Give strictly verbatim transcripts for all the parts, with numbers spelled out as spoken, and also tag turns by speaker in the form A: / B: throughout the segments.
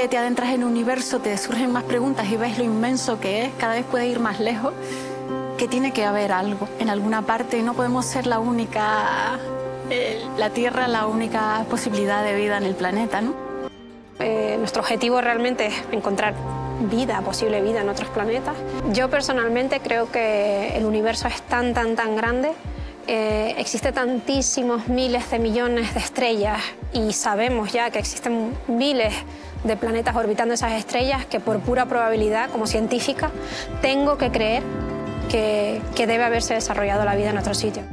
A: que te adentras en el universo, te surgen más preguntas y ves lo inmenso que es, cada vez puedes ir más lejos, que tiene que haber algo en alguna parte. No podemos ser la única, eh, la Tierra, la única posibilidad de vida en el planeta, ¿no?
B: Eh, nuestro objetivo realmente es encontrar vida, posible vida en otros planetas. Yo personalmente creo que el universo es tan, tan, tan grande. Eh, existe tantísimos miles de millones de estrellas y sabemos ya que existen miles de planetas orbitando esas estrellas que por pura probabilidad, como científica, tengo que creer que, que debe haberse desarrollado la vida en otro sitio.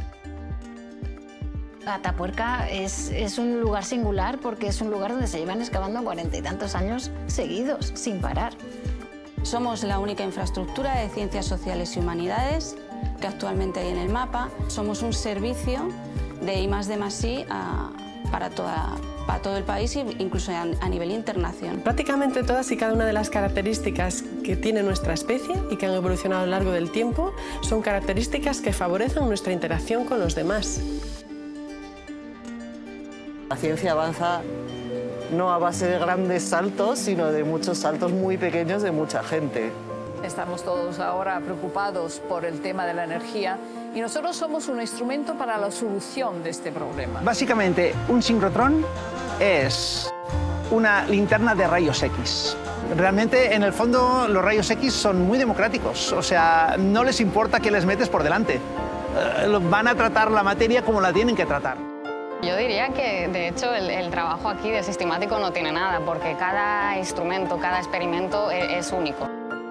C: Atapuerca es, es un lugar singular porque es un lugar donde se llevan excavando cuarenta y tantos años seguidos, sin parar.
D: Somos la única infraestructura de ciencias sociales y humanidades que actualmente hay en el mapa. Somos un servicio de I más D más I a, para, toda, para todo el país e incluso a, a nivel internacional.
E: Prácticamente todas y cada una de las características que tiene nuestra especie y que han evolucionado a lo largo del tiempo son características que favorecen nuestra interacción con los demás.
F: La ciencia avanza no a base de grandes saltos, sino de muchos saltos muy pequeños de mucha gente.
G: Estamos todos ahora preocupados por el tema de la energía y nosotros somos un instrumento para la solución de este problema.
H: Básicamente, un sincrotrón es una linterna de rayos X. Realmente, en el fondo, los rayos X son muy democráticos, o sea, no les importa qué les metes por delante. Van a tratar la materia como la tienen que tratar.
I: Yo diría que, de hecho, el, el trabajo aquí de sistemático no tiene nada, porque cada instrumento, cada experimento es, es único.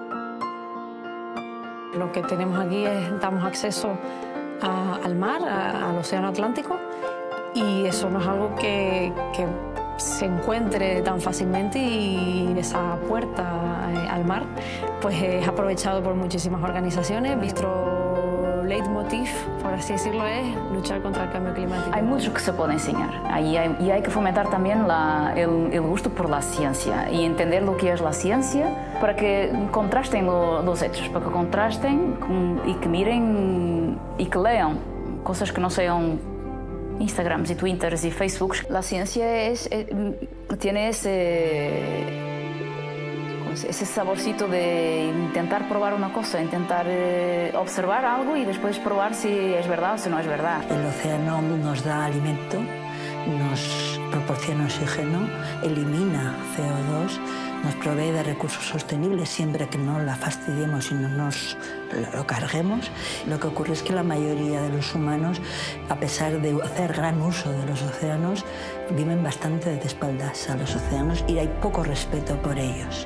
J: Lo que tenemos aquí es, damos acceso a, al mar, a, al océano Atlántico, y eso no es algo que, que se encuentre tan fácilmente, y esa puerta al mar pues es aprovechado por muchísimas organizaciones. Nuestro leitmotiv, por así decirlo, es luchar contra el cambio climático.
K: Hay mucho que se puede enseñar y hay, y hay que fomentar también la, el, el gusto por la ciencia y entender lo que es la ciencia para que contrasten lo, los hechos, para que contrasten con, y que miren y que lean cosas que no sean Instagrams y Twitters y Facebooks. La ciencia es, es, tiene ese... ese saborcito de intentar probar una cosa, intentar eh, observar algo y después probar si es verdad o si no es verdad.
L: El océano nos da alimento, nos proporciona oxígeno, elimina C O dos, nos provee de recursos sostenibles siempre que no la fastidiemos y no nos lo carguemos. Lo que ocurre es que la mayoría de los humanos, a pesar de hacer gran uso de los océanos, viven bastante de espaldas a los océanos y hay poco respeto por ellos.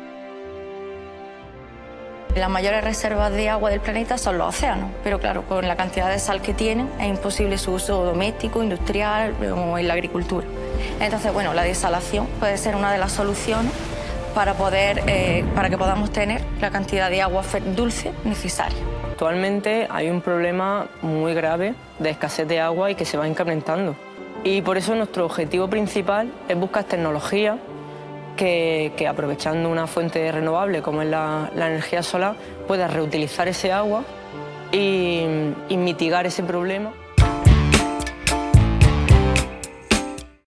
M: Las mayores reservas de agua del planeta son los océanos, pero claro, con la cantidad de sal que tienen es imposible su uso doméstico, industrial o en la agricultura. Entonces, bueno, la desalación puede ser una de las soluciones para, poder, eh, para que podamos tener la cantidad de agua dulce necesaria.
N: Actualmente hay un problema muy grave de escasez de agua y que se va incrementando. Y por eso nuestro objetivo principal es buscar tecnología Que, que aprovechando una fuente renovable como es la, la energía solar pueda reutilizar ese agua y, y mitigar ese problema.